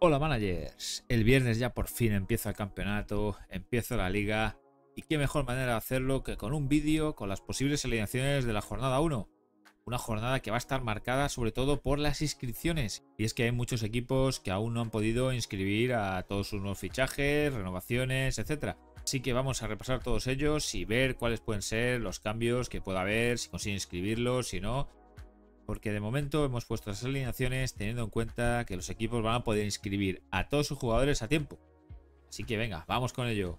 Hola managers, el viernes ya por fin empieza el campeonato, empieza la liga y qué mejor manera de hacerlo que con un vídeo con las posibles alineaciones de la jornada 1. Una jornada que va a estar marcada sobre todo por las inscripciones, y es que hay muchos equipos que aún no han podido inscribir a todos sus nuevos fichajes, renovaciones, etc. Así que vamos a repasar todos ellos y ver cuáles pueden ser los cambios que pueda haber, si consiguen inscribirlos, si no. Porque de momento hemos puesto las alineaciones teniendo en cuenta que los equipos van a poder inscribir a todos sus jugadores a tiempo. Así que venga, vamos con ello.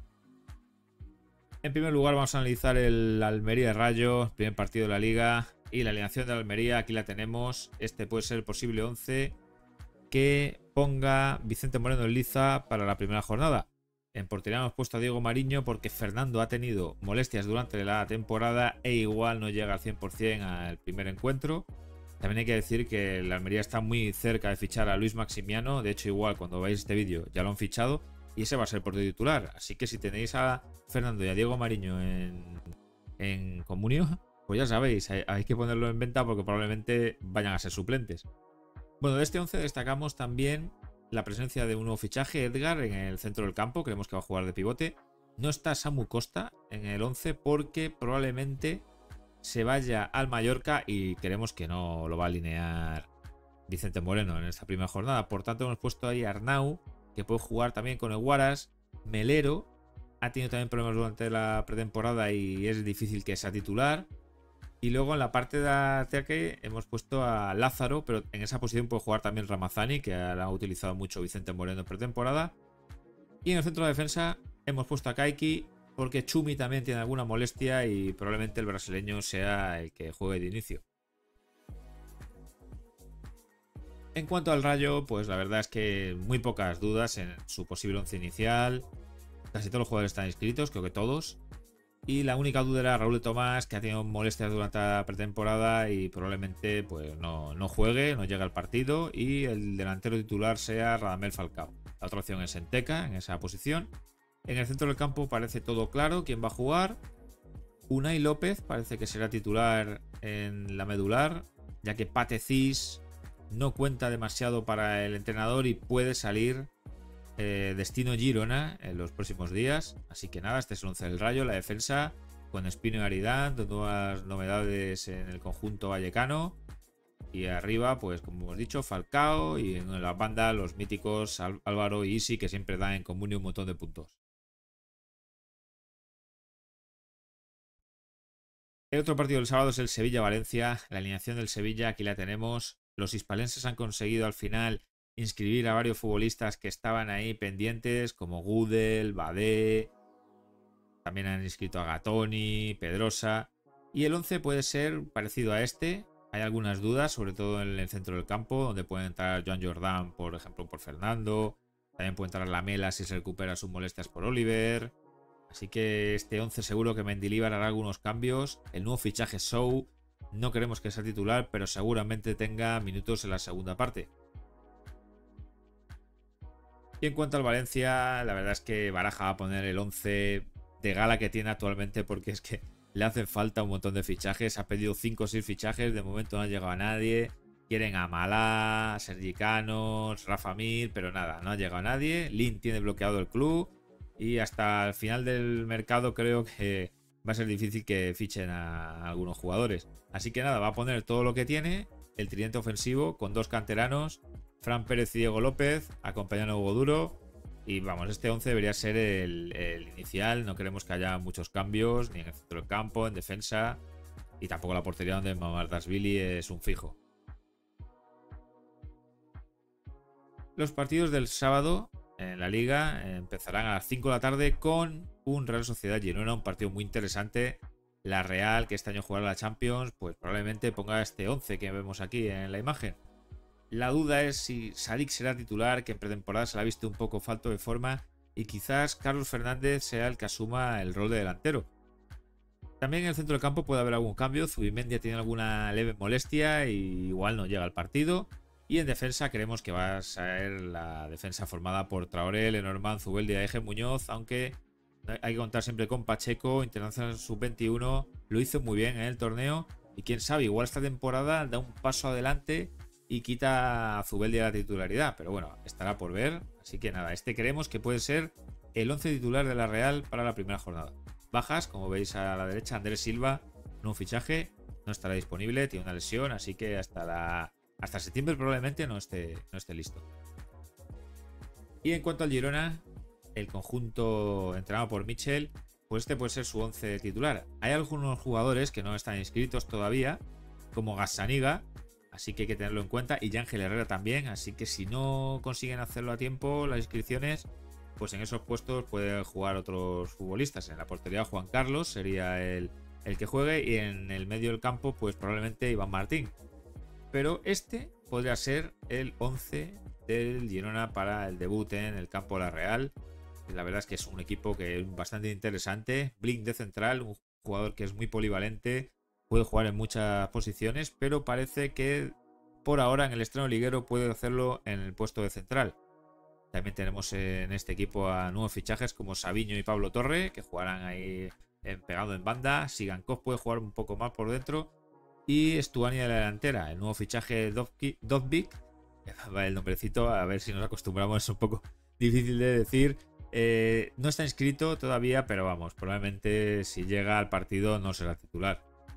En primer lugar vamos a analizar el Almería Rayo, primer partido de la liga. Y la alineación de Almería, aquí la tenemos. Este puede ser el posible 11 que ponga Vicente Moreno en liza para la primera jornada. En portería hemos puesto a Diego Mariño porque Fernando ha tenido molestias durante la temporada e igual no llega al 100% al primer encuentro. También hay que decir que la Almería está muy cerca de fichar a Luis Maximiano. De hecho, igual cuando veáis este vídeo ya lo han fichado y ese va a ser el portero titular. Así que si tenéis a Fernando y a Diego Mariño en comunio, pues ya sabéis, hay que ponerlo en venta porque probablemente vayan a ser suplentes. Bueno, de este 11 destacamos también la presencia de un nuevo fichaje, Edgar, en el centro del campo. Creemos que va a jugar de pivote. No está Samu Costa en el 11 porque probablemente se vaya al Mallorca y creemos que no lo va a alinear Vicente Moreno en esta primera jornada. Por tanto, hemos puesto ahí a Arnau, que puede jugar también con el Huaras. Melero ha tenido también problemas durante la pretemporada y es difícil que sea titular. Y luego en la parte de ataque hemos puesto a Lázaro, pero en esa posición puede jugar también Ramazani, que la ha utilizado mucho Vicente Moreno en pretemporada. Y en el centro de defensa hemos puesto a Kaiki, porque Chumi también tiene alguna molestia y probablemente el brasileño sea el que juegue de inicio. En cuanto al Rayo, pues la verdad es que muy pocas dudas en su posible once inicial. Casi todos los jugadores están inscritos, creo que todos. Y la única duda era Raúl de Tomás, que ha tenido molestias durante la pretemporada y probablemente pues no juegue, no llegue al partido. Y el delantero titular sea Radamel Falcao. La otra opción es Enteca en esa posición. En el centro del campo parece todo claro quién va a jugar. Unai López parece que será titular en la medular, ya que Pate Cis no cuenta demasiado para el entrenador y puede salir destino Girona en los próximos días. Así que nada, este es el 11 del Rayo. La defensa con Espino y Aridán, nuevas novedades en el conjunto vallecano. Y arriba, pues como hemos dicho, Falcao. Y en la banda, los míticos Álvaro y Isi, que siempre dan en común un montón de puntos. El otro partido del sábado es el Sevilla-Valencia. La alineación del Sevilla, aquí la tenemos. Los hispalenses han conseguido al final inscribir a varios futbolistas que estaban ahí pendientes, como Gudel, Badé. También han inscrito a Gatoni, Pedrosa. Y el 11 puede ser parecido a este. Hay algunas dudas, sobre todo en el centro del campo, donde puede entrar Joan Jordán, por ejemplo, por Fernando. También puede entrar Lamela si se recupera sus molestias por Oliver. Así que este 11 seguro que Mendilibar hará algunos cambios. El nuevo fichaje Sou no queremos que sea titular, pero seguramente tenga minutos en la segunda parte. Y en cuanto al Valencia, la verdad es que Baraja va a poner el 11 de gala que tiene actualmente, porque es que le hacen falta un montón de fichajes. Ha pedido 5 o 6 fichajes, de momento no ha llegado a nadie. Quieren a Malá, Sergi Canos, Rafa Mir, pero nada, no ha llegado a nadie. Lin tiene bloqueado el club y hasta el final del mercado creo que va a ser difícil que fichen a algunos jugadores. Así que nada, va a poner todo lo que tiene, el tridente ofensivo con 2 canteranos, Fran Pérez y Diego López, acompañando a Hugo Duro. Y vamos, este 11 debería ser el inicial. No queremos que haya muchos cambios, ni en el centro del campo, en defensa. Y tampoco la portería, donde Mamardashvili es un fijo. Los partidos del sábado en la liga empezarán a las 5 de la tarde con un Real Sociedad Girona, un partido muy interesante. La Real, que este año jugará la Champions, pues probablemente ponga este 11 que vemos aquí en la imagen. La duda es si Sadik será titular, que en pretemporada se le ha visto un poco falto de forma, y quizás Carlos Fernández sea el que asuma el rol de delantero. También en el centro del campo puede haber algún cambio. Zubimendi tiene alguna leve molestia y igual no llega al partido. Y en defensa creemos que va a ser la defensa formada por Traoré, Lenormand, Zubeldia y Eje Muñoz, aunque hay que contar siempre con Pacheco, internacional sub-21, lo hizo muy bien en el torneo y quién sabe, igual esta temporada da un paso adelante y quita a Zubeldia de la titularidad, pero bueno, estará por ver. Así que nada, este creemos que puede ser el 11 titular de la Real para la primera jornada. Bajas, como veis a la derecha, Andrés Silva, no fichaje, no estará disponible, tiene una lesión, así que hasta septiembre probablemente no esté listo. Y en cuanto al Girona, el conjunto entrenado por Michel, pues este puede ser su 11 titular. Hay algunos jugadores que no están inscritos todavía, como Gazzaniga, así que hay que tenerlo en cuenta, y Ángel Herrera también, así que si no consiguen hacerlo a tiempo las inscripciones, pues en esos puestos pueden jugar otros futbolistas. En la portería Juan Carlos sería el que juegue, y en el medio del campo pues probablemente Iván Martín. Pero este podría ser el 11 del Girona para el debut en el campo de la Real. La verdad es que es un equipo que es bastante interesante. Blink de central, un jugador que es muy polivalente, puede jugar en muchas posiciones, pero parece que por ahora en el estreno liguero puede hacerlo en el puesto de central. También tenemos en este equipo a nuevos fichajes como Sabiño y Pablo Torre, que jugarán ahí pegado en banda. Sigankov puede jugar un poco más por dentro. Y Stuani de la delantera, el nuevo fichaje Dovbik. El nombrecito, a ver si nos acostumbramos, es un poco difícil de decir. No está inscrito todavía, pero vamos, probablemente si llega al partido no será titular.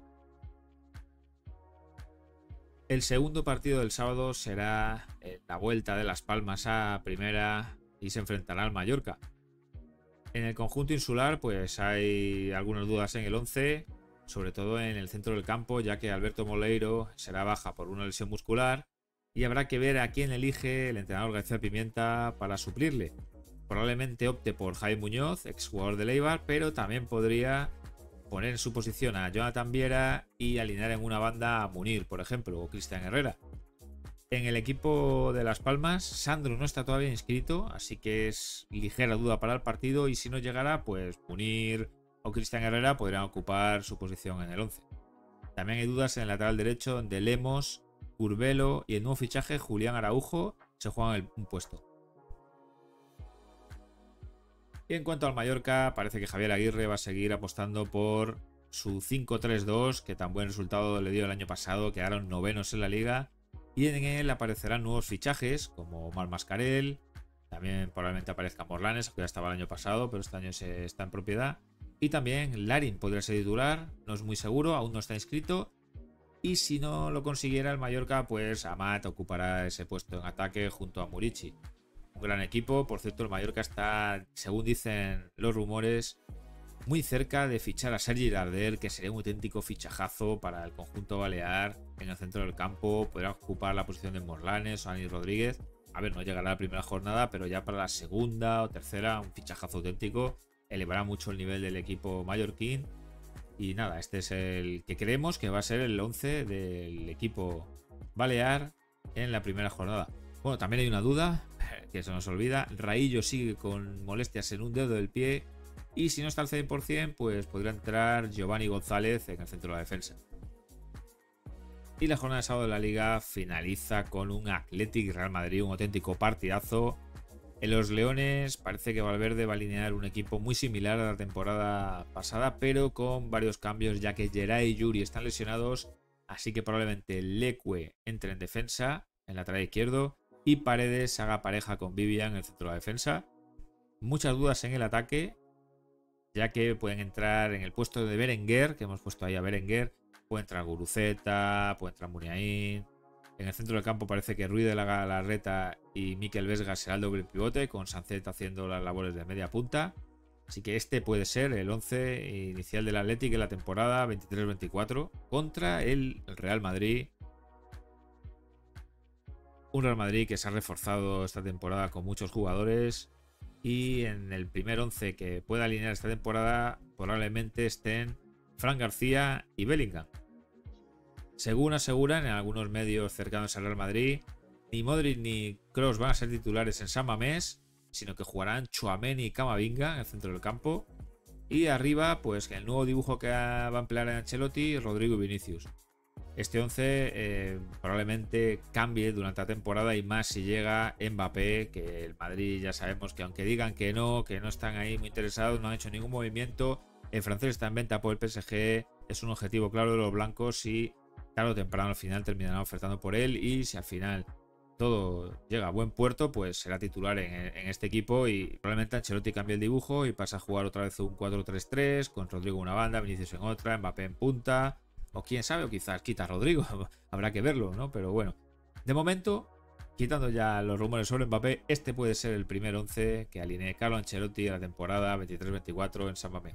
El segundo partido del sábado será la vuelta de Las Palmas a primera y se enfrentará al Mallorca. En el conjunto insular pues hay algunas dudas en el 11, sobre todo en el centro del campo, ya que Alberto Moleiro será baja por una lesión muscular y habrá que ver a quién elige el entrenador García Pimienta para suplirle. Probablemente opte por Jaime Muñoz, exjugador del Eibar, pero también podría poner en su posición a Jonathan Viera y alinear en una banda a Munir, por ejemplo, o Cristian Herrera. En el equipo de Las Palmas, Sandro no está todavía inscrito, así que es ligera duda para el partido, y si no llegara, pues Munir o Cristian Herrera podrían ocupar su posición en el 11. También hay dudas en el lateral derecho, donde Lemos, Curbelo y el nuevo fichaje Julián Araujo se juegan un puesto. Y en cuanto al Mallorca, parece que Javier Aguirre va a seguir apostando por su 5-3-2, que tan buen resultado le dio el año pasado, quedaron novenos en la liga, y en él aparecerán nuevos fichajes como Omar Mascarell, también probablemente aparezca Morlanes, que ya estaba el año pasado, pero este año está en propiedad, y también Larin podría ser titular, no es muy seguro, aún no está inscrito, y si no lo consiguiera el Mallorca, pues Amat ocupará ese puesto en ataque junto a Murici. Un gran equipo, por cierto, el Mallorca está, según dicen los rumores, muy cerca de fichar a Sergi Darder, que sería un auténtico fichajazo para el conjunto balear en el centro del campo. Podrá ocupar la posición de Morlanes o Ani Rodríguez. A ver, no llegará a la primera jornada, pero ya para la segunda o tercera, un fichajazo auténtico. Elevará mucho el nivel del equipo mallorquín. Y nada, este es el que creemos que va a ser el 11 del equipo balear en la primera jornada. Bueno, también hay una duda que se nos olvida. Raillo sigue con molestias en un dedo del pie, y si no está al 100%, pues podría entrar Giovanni González en el centro de la defensa. Y la jornada de sábado de la Liga finaliza con un Athletic Real Madrid, un auténtico partidazo. En los Leones parece que Valverde va a alinear un equipo muy similar a la temporada pasada, pero con varios cambios, ya que Geray y Yuri están lesionados, así que probablemente Leque entre en defensa, en lateral izquierdo, y Paredes haga pareja con Vivian en el centro de la defensa. Muchas dudas en el ataque, ya que pueden entrar en el puesto de Berenguer, que hemos puesto ahí a Berenguer, puede entrar Guruceta, puede entrar Muniain. En el centro del campo parece que Ruiz de la Galarreta y Mikel Vesga será el doble pivote, con Sancet haciendo las labores de media punta. Así que este puede ser el 11 inicial del Athletic en la temporada 23-24 contra el Real Madrid. Un Real Madrid que se ha reforzado esta temporada con muchos jugadores, y en el primer 11 que pueda alinear esta temporada probablemente estén Fran García y Bellingham. Según aseguran en algunos medios cercanos al Real Madrid, ni Modric ni Kroos van a ser titulares en San Mamés, sino que jugarán Tchouaméni y Camavinga en el centro del campo, y arriba pues el nuevo dibujo que va a emplear en Ancelotti, Rodrigo y Vinicius. Este 11 probablemente cambie durante la temporada, y más si llega Mbappé, que el Madrid ya sabemos que aunque digan que no están ahí muy interesados, no han hecho ningún movimiento. El francés está en venta por el PSG, es un objetivo claro de los blancos, y tarde o temprano al final terminarán ofertando por él, y si al final todo llega a buen puerto, pues será titular en este equipo, y probablemente Ancelotti cambie el dibujo y pasa a jugar otra vez un 4-3-3 con Rodrigo en una banda, Vinicius en otra, Mbappé en punta, o quién sabe, o quizás quita a Rodrigo, habrá que verlo, ¿no? Pero bueno, de momento, quitando ya los rumores sobre Mbappé, este puede ser el primer 11 que alinee Carlo Ancelotti a la temporada 23-24 en San Mamés.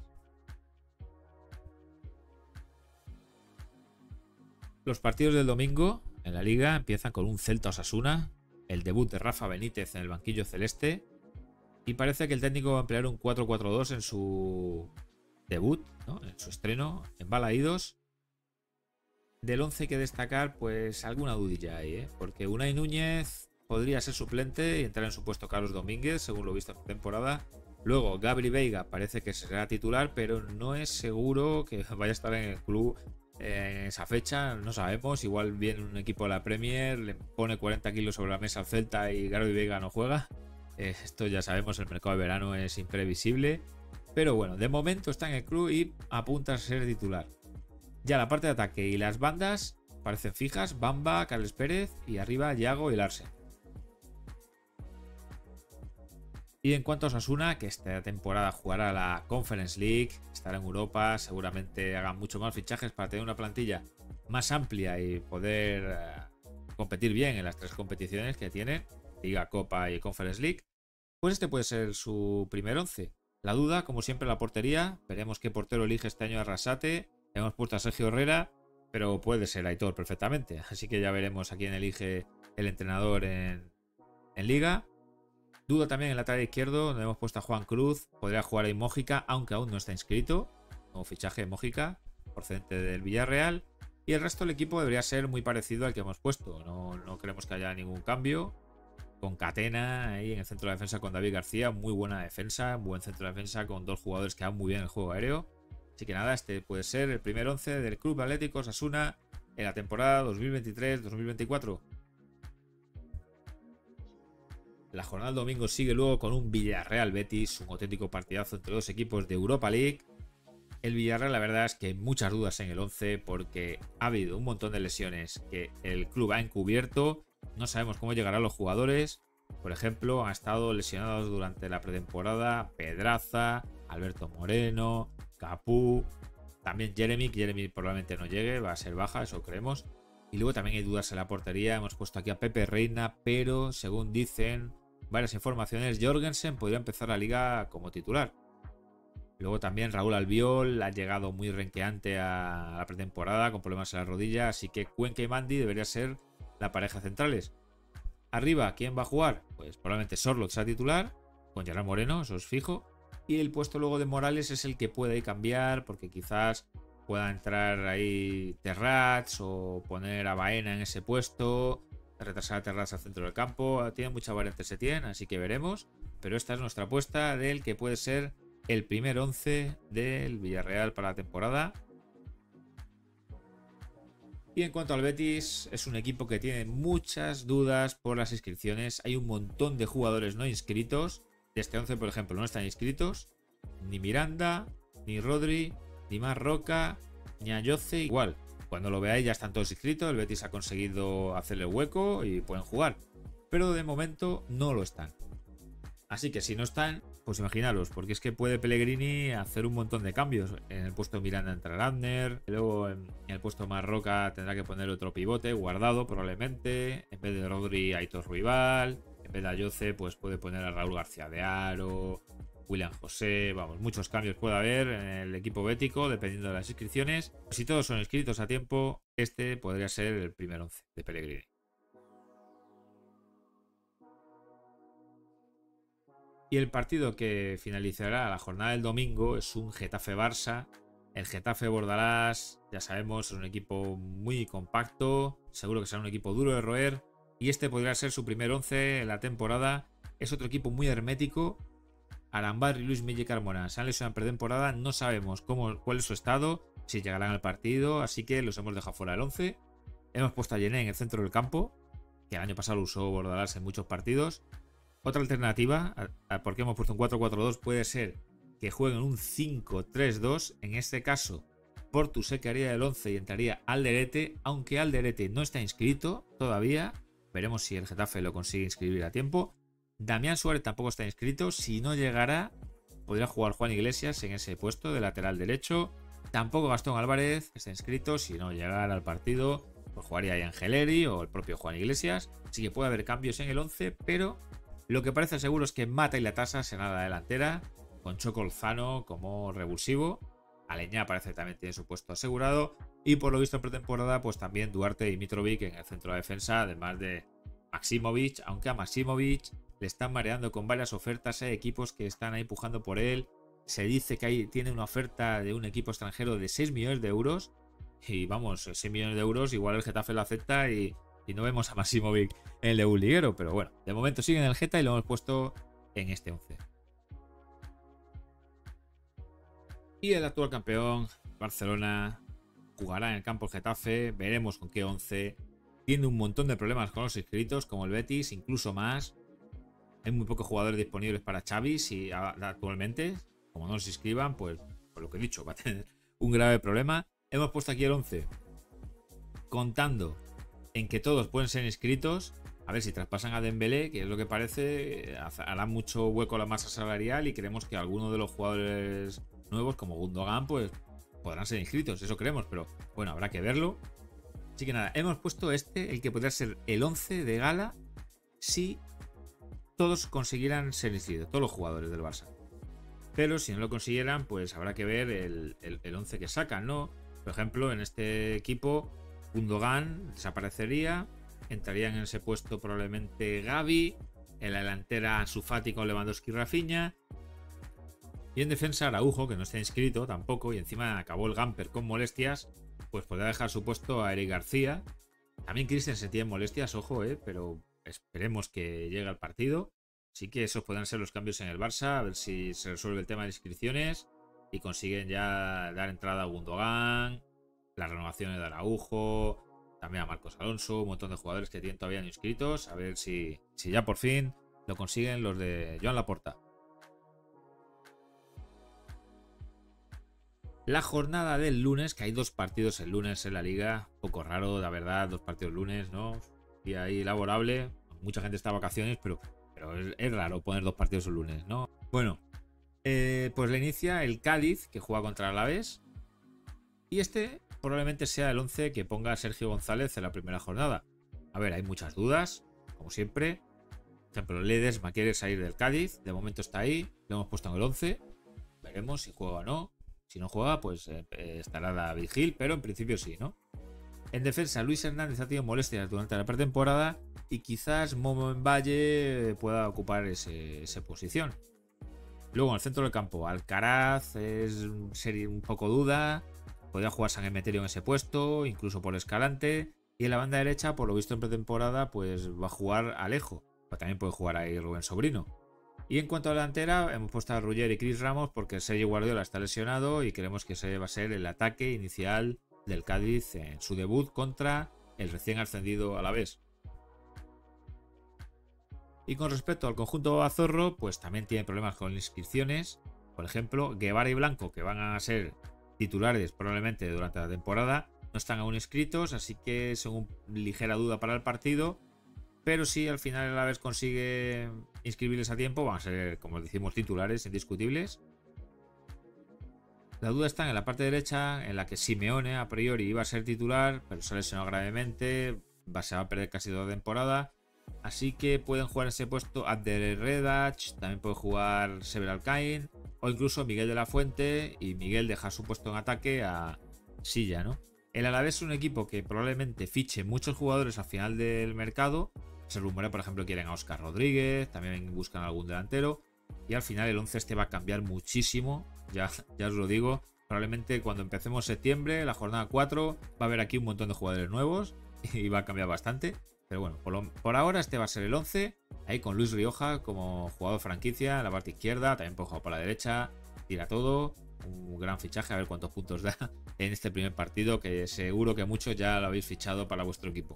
Los partidos del domingo en la Liga empiezan con un Celta Osasuna, el debut de Rafa Benítez en el banquillo celeste, y parece que el técnico va a emplear un 4-4-2 en su debut, ¿no? En su estreno en Balaídos. Del 11 hay que destacar pues alguna dudilla ahí, ¿eh? Porque Unai Núñez podría ser suplente y entrar en su puesto Carlos Domínguez, según lo visto esta temporada. Luego Gabri Veiga parece que será titular, pero no es seguro que vaya a estar en el club en esa fecha, no sabemos. Igual viene un equipo de la Premier, le pone 40 kilos sobre la mesa al Celta y Gabri Veiga no juega. Esto ya sabemos, el mercado de verano es imprevisible. Pero bueno, de momento está en el club y apunta a ser titular. Ya la parte de ataque y las bandas parecen fijas: Bamba, Carles Pérez, y arriba Yago y Larsen. Y en cuanto a Osasuna, que esta temporada jugará la Conference League, estará en Europa, seguramente hagan mucho más fichajes para tener una plantilla más amplia y poder competir bien en las tres competiciones que tienen, Liga, Copa y Conference League, pues este puede ser su primer 11. La duda, como siempre, la portería. Veremos qué portero elige este año Arrasate. Hemos puesto a Sergio Herrera, pero puede ser Aitor perfectamente, así que ya veremos a quién elige el entrenador en Liga. Duda también en el lateral izquierdo, donde hemos puesto a Juan Cruz. Podría jugar ahí Mójica, aunque aún no está inscrito. Nuevo fichaje de Mójica, procedente del Villarreal. Y el resto del equipo debería ser muy parecido al que hemos puesto. No creemos que haya ningún cambio. Con Catena ahí en el centro de defensa con David García. Muy buena defensa, buen centro de defensa con dos jugadores que dan muy bien el juego aéreo. Así que nada, este puede ser el primer 11 del Club Atlético Osasuna en la temporada 2023-2024. La jornada del domingo sigue luego con un Villarreal Betis, un auténtico partidazo entre dos equipos de Europa League. El Villarreal, la verdad es que hay muchas dudas en el 11 porque ha habido un montón de lesiones que el club ha encubierto. No sabemos cómo llegarán los jugadores. Por ejemplo, han estado lesionados durante la pretemporada Pedraza, Alberto Moreno, Capú, también Jeremy probablemente no llegue, va a ser baja, eso creemos. Y luego también hay dudas en la portería. Hemos puesto aquí a Pepe Reina, pero según dicen varias informaciones, Jorgensen podría empezar la liga como titular. Luego también Raúl Albiol ha llegado muy renqueante a la pretemporada con problemas en la rodilla, así que Cuenca y Mandi debería ser la pareja centrales. Arriba, ¿quién va a jugar? Pues probablemente Sorloth sea titular, con Gerard Moreno, eso es fijo. Y el puesto luego de Morales es el que puede cambiar, porque quizás pueda entrar ahí Terrats o poner a Baena en ese puesto, retrasar a Terrats al centro del campo. Tiene mucha variante Setién, así que veremos. Pero esta es nuestra apuesta del que puede ser el primer 11 del Villarreal para la temporada. Y en cuanto al Betis, es un equipo que tiene muchas dudas por las inscripciones. Hay un montón de jugadores no inscritos. De este 11, por ejemplo, no están inscritos ni Miranda, ni Rodri, ni Marroca, ni Ayoce. Igual, cuando lo veáis ya están todos inscritos. El Betis ha conseguido hacerle hueco y pueden jugar. Pero de momento no lo están. Así que si no están, pues imaginaros, porque es que puede Pellegrini hacer un montón de cambios. En el puesto de Miranda entrará Abner, luego en el puesto de Marroca tendrá que poner otro pivote, Guardado probablemente, en vez de Rodri, Aitor Ruibal, en vez de Ayoce, pues puede poner a Raúl García de Aro, William José, vamos, muchos cambios puede haber en el equipo bético dependiendo de las inscripciones. Si todos son inscritos a tiempo, este podría ser el primer 11 de Pellegrini. Y el partido que finalizará la jornada del domingo es un Getafe-Barça. El Getafe Bordalás, ya sabemos, es un equipo muy compacto. Seguro que será un equipo duro de roer. Y este podría ser su primer 11 en la temporada. Es otro equipo muy hermético. Arambar y Luis Milla Carmona se han lesionado en pretemporada. No sabemos cuál es su estado, si llegarán al partido. Así que los hemos dejado fuera del 11. Hemos puesto a Yené en el centro del campo, que el año pasado lo usó Bordalás en muchos partidos. Otra alternativa, porque hemos puesto un 4-4-2, puede ser que jueguen un 5-3-2. En este caso, Portu se quedaría del 11 y entraría Alderete, aunque Alderete no está inscrito todavía. Veremos si el Getafe lo consigue inscribir a tiempo. Damián Suárez tampoco está inscrito. Si no llegará, podría jugar Juan Iglesias en ese puesto de lateral derecho. Tampoco Gastón Álvarez está inscrito. Si no llegara al partido, pues jugaría ahí Angeleri o el propio Juan Iglesias. Así que puede haber cambios en el 11, pero lo que parece seguro es que Mata y Latasa serán la delantera, con Choco Lozano como revulsivo. Aleñá parece que también tiene su puesto asegurado. Y por lo visto en pretemporada, pues también Duarte y Mitrovic en el centro de defensa, además de Maximovic, aunque a Maximovic le están mareando con varias ofertas. Hay equipos que están ahí empujando por él. Se dice que tiene una oferta de un equipo extranjero de 6 millones de euros. Y vamos, 6 millones de euros, igual el Getafe lo acepta y no vemos a Maximovic en el de un liguero. Pero bueno, de momento sigue en el Geta y lo hemos puesto en este 11. Y el actual campeón, Barcelona, jugará en el campo el Getafe. Veremos con qué 11. Tiene un montón de problemas con los inscritos, como el Betis, incluso más. Hay muy pocos jugadores disponibles para Xavi actualmente. Como no los inscriban, pues por lo que he dicho, va a tener un grave problema. Hemos puesto aquí el 11 contando en que todos pueden ser inscritos. A ver si traspasan a Dembélé, que es lo que parece, hará mucho hueco a la masa salarial y creemos que algunos de los jugadores nuevos, como Gundogan, pues podrán ser inscritos. Eso creemos, pero bueno, habrá que verlo. Así que nada, hemos puesto el que podría ser el 11 de gala si todos consiguieran ser inscritos, todos los jugadores del Barça. Pero si no lo consiguieran, pues habrá que ver el 11 que sacan, ¿no? Por ejemplo, en este equipo, Gundogan desaparecería. Entrarían en ese puesto probablemente Gavi. En la delantera Ansu Fati con Lewandowski y Rafinha. Y en defensa Araujo, que no está inscrito tampoco. Y encima acabó el Gamper con molestias. Pues podrá dejar su puesto a Eric García. También Christensen tiene molestias, ojo, pero esperemos que llegue al partido. Así que esos podrán ser los cambios en el Barça. A ver si se resuelve el tema de inscripciones. Y consiguen ya dar entrada a Gundogan. Las renovaciones de Araujo. También a Marcos Alonso. Un montón de jugadores que tienen todavía no inscritos. A ver si ya por fin lo consiguen los de Joan Laporta. La jornada del lunes, que hay 2 partidos el lunes en la liga. Un poco raro, la verdad, 2 partidos el lunes, ¿no? Y ahí laborable. Mucha gente está de vacaciones, pero es raro poner 2 partidos el lunes, ¿no? Bueno, pues le inicia el Cádiz, que juega contra el Alavés. Y este probablemente sea el 11 que ponga Sergio González en la primera jornada. A ver, hay muchas dudas, como siempre. Por ejemplo, Ledesma quiere salir del Cádiz. De momento está ahí. Lo hemos puesto en el 11. Veremos si juega o no. Si no juega, pues estará David Gil, pero en principio sí, ¿no? En defensa, Luis Hernández ha tenido molestias durante la pretemporada y quizás Momo en Valle pueda ocupar esa posición. Luego en el centro del campo, Alcaraz sería un poco duda. Podría jugar San Emeterio en ese puesto, incluso por Escalante. Y en la banda derecha, por lo visto en pretemporada, pues va a jugar Alejo. Pero también puede jugar ahí Rubén Sobrino. Y en cuanto a la delantera, hemos puesto a Rugger y Chris Ramos porque Sergio Guardiola está lesionado y creemos que ese va a ser el ataque inicial del Cádiz en su debut contra el recién ascendido Alavés. Y con respecto al conjunto Azorro, pues también tiene problemas con inscripciones. Por ejemplo, Guevara y Blanco, que van a ser titulares probablemente durante la temporada, no están aún inscritos, así que son una ligera duda para el partido. Pero si al final el Alavés consigue inscribirles a tiempo, van a ser, como decimos, titulares indiscutibles. La duda está en la parte derecha, en la que Simeone a priori iba a ser titular, pero se lesionó gravemente, se va a perder casi toda la temporada. Así que pueden jugar en ese puesto Abder Redach, también puede jugar Sever Alcain, o incluso Miguel de la Fuente, y Miguel deja su puesto en ataque a Silla, ¿no? El Alavés es un equipo que probablemente fiche muchos jugadores al final del mercado. Se rumorea, por ejemplo, quieren a Óscar Rodríguez, también buscan algún delantero. Y al final el 11 este va a cambiar muchísimo, ya os lo digo. Probablemente cuando empecemos septiembre, la jornada 4, va a haber aquí un montón de jugadores nuevos y va a cambiar bastante. Pero bueno, por ahora este va a ser el 11, ahí con Luis Rioja como jugador franquicia en la parte izquierda, también puede jugar por la derecha, tira todo. Un gran fichaje, a ver cuántos puntos da en este primer partido, que seguro que muchos ya lo habéis fichado para vuestro equipo.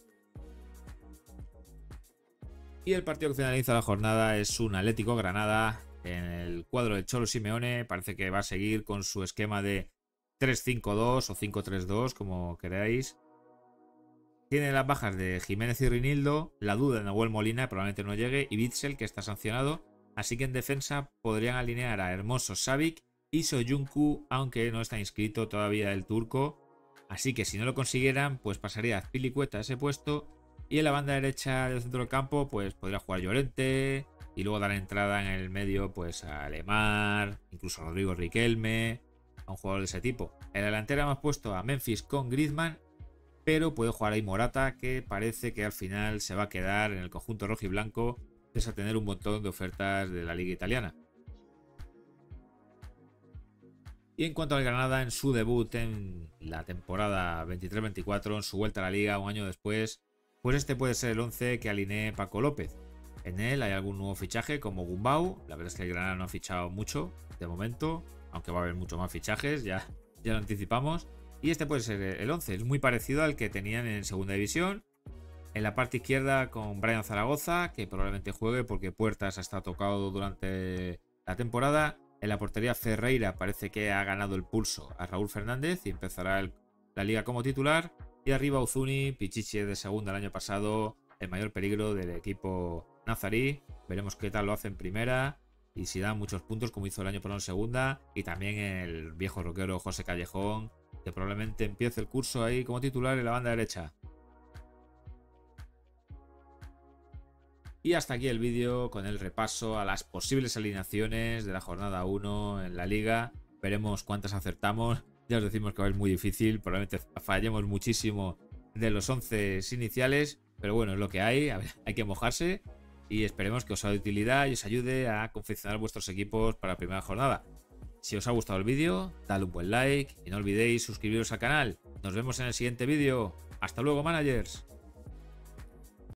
Y el partido que finaliza la jornada es un Atlético Granada en el cuadro de Cholo Simeone. Parece que va a seguir con su esquema de 3-5-2 o 5-3-2, como queráis. Tiene las bajas de Jiménez y Rinildo, la duda de Nahuel Molina, probablemente no llegue, y Bitzel, que está sancionado. Así que en defensa podrían alinear a Hermoso, Savic y Soyuncu, aunque no está inscrito todavía el turco. Así que si no lo consiguieran, pues pasaría a Azpilicueta a ese puesto. Y en la banda derecha del centro del campo, pues podría jugar Llorente. Y luego dar entrada en el medio, pues a Lemar, incluso a Rodrigo Riquelme, a un jugador de ese tipo. En la delantera hemos puesto a Memphis con Griezmann, pero puede jugar ahí Morata, que parece que al final se va a quedar en el conjunto rojo y blanco, pese a tener un montón de ofertas de la liga italiana. Y en cuanto al Granada, en su debut en la temporada 23-24, en su vuelta a la liga un año después, pues este puede ser el 11 que alinee Paco López. En él hay algún nuevo fichaje como Gumbau. La verdad es que el Granada no ha fichado mucho de momento, aunque va a haber mucho más fichajes, ya lo anticipamos. Y este puede ser el 11, es muy parecido al que tenían en segunda división. En la parte izquierda con Brian Zaragoza, que probablemente juegue porque Puertas ha estado tocado durante la temporada. En la portería Ferreira parece que ha ganado el pulso a Raúl Fernández y empezará la liga como titular. Y arriba Uzuni, Pichichi de segunda el año pasado, el mayor peligro del equipo nazarí. Veremos qué tal lo hace en primera y si da muchos puntos como hizo el año pasado en segunda. Y también el viejo roquero José Callejón, que probablemente empiece el curso ahí como titular en la banda derecha. Y hasta aquí el vídeo con el repaso a las posibles alineaciones de la jornada 1 en la liga. Veremos cuántas acertamos. Ya os decimos que va a ser muy difícil. Probablemente fallemos muchísimo de los 11 iniciales. Pero bueno, es lo que hay. A ver, hay que mojarse. Y esperemos que os sea de utilidad y os ayude a confeccionar vuestros equipos para la primera jornada. Si os ha gustado el vídeo, dale un buen like. Y no olvidéis suscribiros al canal. Nos vemos en el siguiente vídeo. ¡Hasta luego, managers!